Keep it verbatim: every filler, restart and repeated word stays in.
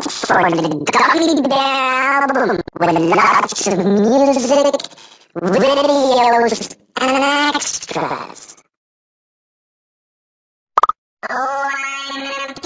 for the Gummy album with lots of music, videos, and extras. Oh, I'm